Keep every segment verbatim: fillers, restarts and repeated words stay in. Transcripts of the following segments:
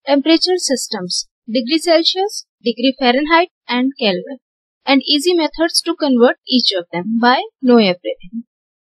temperature systems, degree Celsius, degree Fahrenheit and Kelvin, and easy methods to convert each of them by know everything.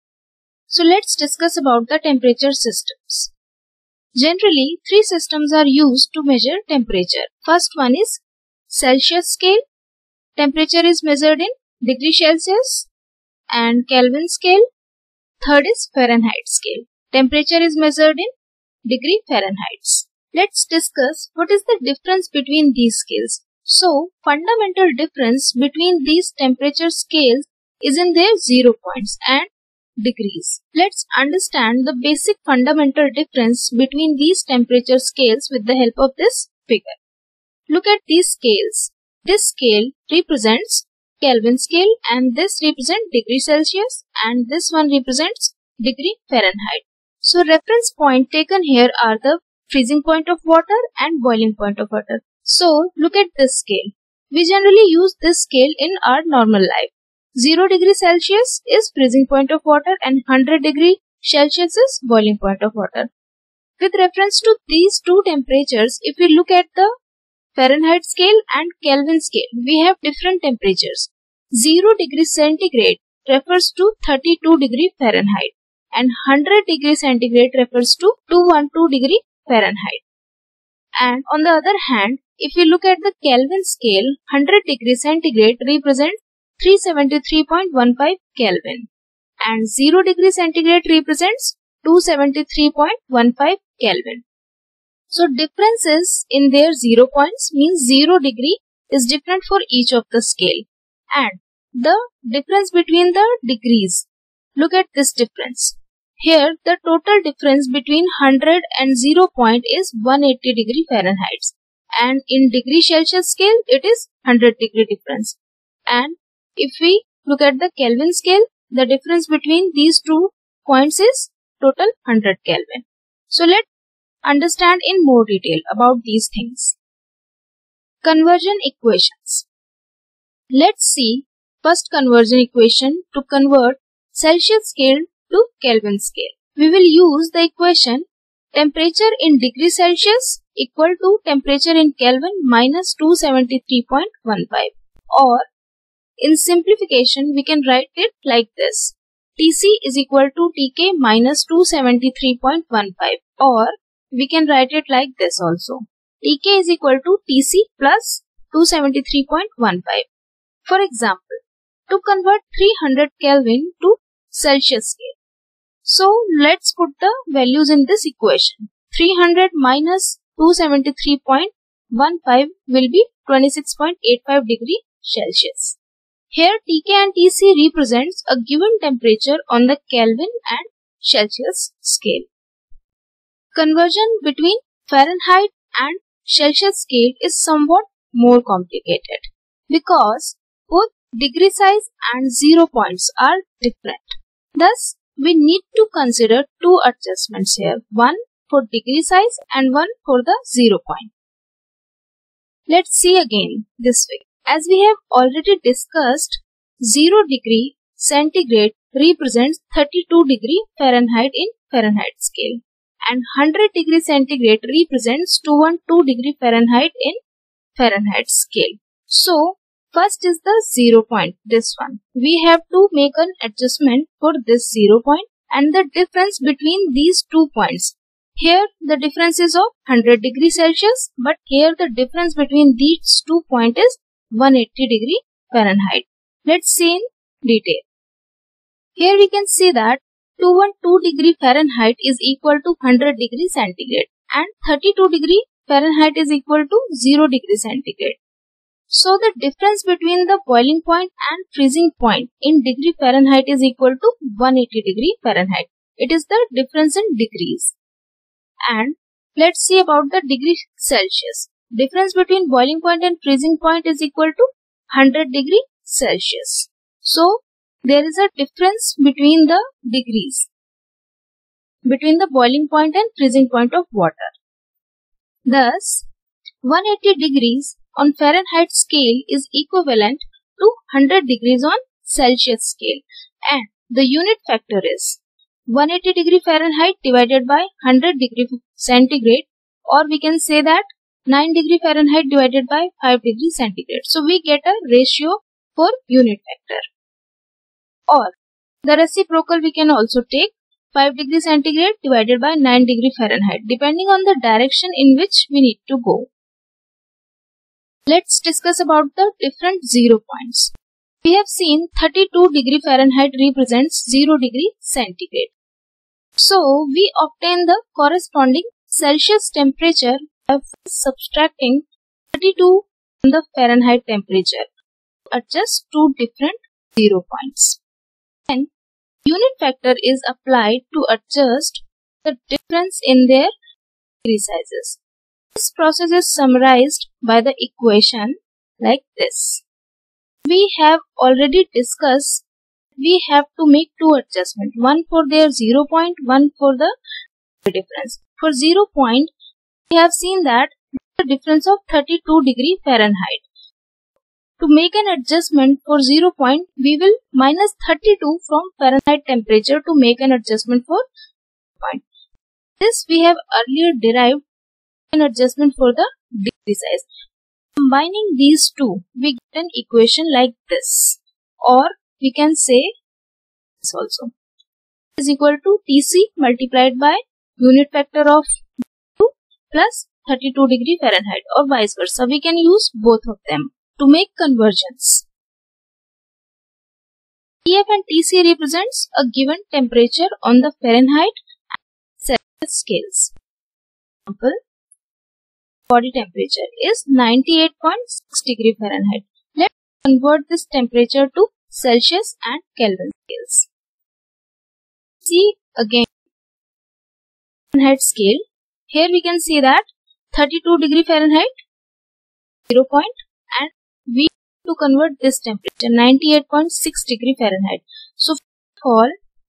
So let's discuss about the temperature systems. Generally, three systems are used to measure temperature. First one is Celsius scale. Temperature is measured in degree Celsius and Kelvin scale. Third is Fahrenheit scale. Temperature is measured in degree Fahrenheit. Let's discuss what is the difference between these scales. So, fundamental difference between these temperature scales is in their zero points and degrees. Let's understand the basic fundamental difference between these temperature scales with the help of this figure. Look at these scales. This scale represents Kelvin scale and this represents degree Celsius and this one represents degree Fahrenheit. So reference point taken here are the freezing point of water and boiling point of water. So look at this scale. We generally use this scale in our normal life. zero degree Celsius is freezing point of water and one hundred degree Celsius is boiling point of water. With reference to these two temperatures, if we look at the Fahrenheit scale and Kelvin scale, we have different temperatures. zero degree centigrade refers to thirty-two degree Fahrenheit and one hundred degree centigrade refers to two hundred twelve degree Fahrenheit. And on the other hand, if we look at the Kelvin scale, one hundred degree centigrade represents three hundred seventy-three point one five Kelvin and zero degree centigrade represents two hundred seventy-three point one five Kelvin. So differences in their zero points means zero degree is different for each of the scale. And the difference between the degrees. Look at this difference. Here the total difference between one hundred and zero point is one hundred eighty degree Fahrenheit. And in degree Celsius scale it is one hundred degree difference. And if we look at the Kelvin scale, the difference between these two points is total one hundred Kelvin. So let's understand in more detail about these things. Conversion equations. Let's see first conversion equation to convert Celsius scale to Kelvin scale. We will use the equation temperature in degree Celsius equal to temperature in Kelvin minus two hundred seventy-three point one five, or in simplification we can write it like this: T C is equal to T K minus two hundred seventy-three point one five, or we can write it like this also: T K is equal to T C plus two hundred seventy-three point one five. For example, to convert three hundred Kelvin to Celsius scale. So let's put the values in this equation. three hundred minus two hundred seventy-three point one five will be twenty-six point eight five degree Celsius. Here T K and T C represents a given temperature on the Kelvin and Celsius scale. Conversion between Fahrenheit and Celsius scale is somewhat more complicated because both degree size and zero points are different. Thus, we need to consider two adjustments here, one for degree size and one for the zero point. Let's see again this way. As we have already discussed, zero degree centigrade represents thirty-two degree Fahrenheit in Fahrenheit scale and one hundred degree centigrade represents two hundred twelve degree Fahrenheit in Fahrenheit scale. So, first is the zero point, this one. We have to make an adjustment for this zero point and the difference between these two points. Here the difference is of one hundred degree Celsius, but here the difference between these two points is one hundred eighty degree Fahrenheit. Let's see in detail. Here we can see that two hundred twelve degree Fahrenheit is equal to one hundred degree centigrade and thirty-two degree Fahrenheit is equal to zero degree centigrade. So the difference between the boiling point and freezing point in degree Fahrenheit is equal to one hundred eighty degree Fahrenheit. It is the difference in degrees. And let's see about the degree Celsius. Difference between boiling point and freezing point is equal to one hundred degree Celsius. So there is a difference between the degrees, between the boiling point and freezing point of water. Thus, one hundred eighty degrees on Fahrenheit scale is equivalent to one hundred degrees on Celsius scale, and the unit factor is one hundred eighty degree Fahrenheit divided by one hundred degree centigrade, or we can say that nine degree Fahrenheit divided by five degree centigrade. So we get a ratio for unit factor. Or the reciprocal we can also take five degree centigrade divided by nine degree Fahrenheit depending on the direction in which we need to go. Let's discuss about the different zero points. We have seen thirty-two degree Fahrenheit represents zero degree centigrade. So we obtain the corresponding Celsius temperature by subtracting thirty-two from the Fahrenheit temperature to adjust two different zero points. Then unit factor is applied to adjust the difference in their degree sizes. This process is summarized by the equation like this. We have already discussed we have to make two adjustments, one for their zero point, one for the difference. For zero point, we have seen that the difference of thirty-two degree Fahrenheit. To make an adjustment for zero point, we will minus thirty-two from Fahrenheit temperature to make an adjustment for point. This we have earlier derived an adjustment for the degree size. Combining these two, we get an equation like this, or we can say this also is equal to T C multiplied by unit factor of two plus thirty-two degree Fahrenheit, or vice versa. We can use both of them to make conversions. T F and T C represents a given temperature on the Fahrenheit and Celsius scales. For example, body temperature is ninety-eight point six degree Fahrenheit. Let's convert this temperature to Celsius and Kelvin scales. See again Fahrenheit scale. Here we can see that thirty-two degree Fahrenheit, zero point, and we need to convert this temperature ninety-eight point six degree Fahrenheit. So first of all,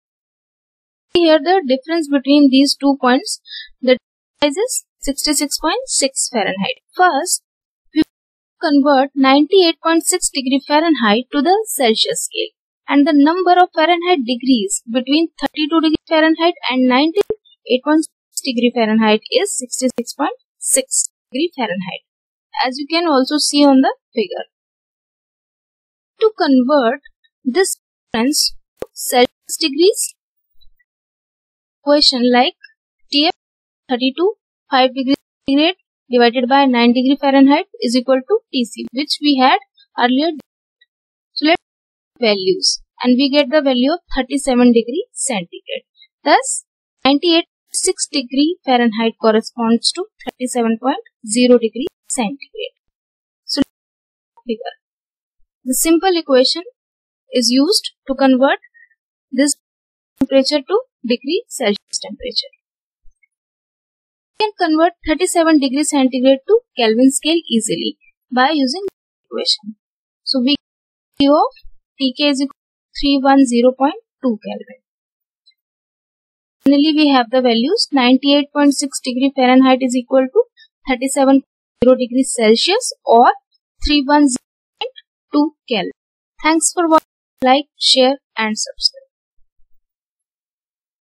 here the difference between these two points, the size is sixty-six point six Fahrenheit. First, we convert ninety-eight point six degree Fahrenheit to the Celsius scale, and the number of Fahrenheit degrees between thirty-two degree Fahrenheit and ninety-eight point six degree Fahrenheit is sixty-six point six degree Fahrenheit, as you can also see on the figure. To convert this difference to Celsius degrees, equation like T F thirty-two five degree centigrade divided by nine degree Fahrenheit is equal to T C, which we had earlier. So let's values, and we get the value of thirty-seven degree centigrade. Thus, ninety-eight point six degree Fahrenheit corresponds to thirty-seven point zero degree centigrade. So, figure. The simple equation is used to convert this temperature to degree Celsius temperature. We can convert thirty-seven degree centigrade to Kelvin scale easily by using this equation. So, we get value of T K is equal to three hundred ten point two Kelvin. Finally, we have the values ninety-eight point six degree Fahrenheit is equal to thirty-seven point zero degree Celsius or three hundred ten point two Kelvin. Thanks for watching. Like, share and subscribe.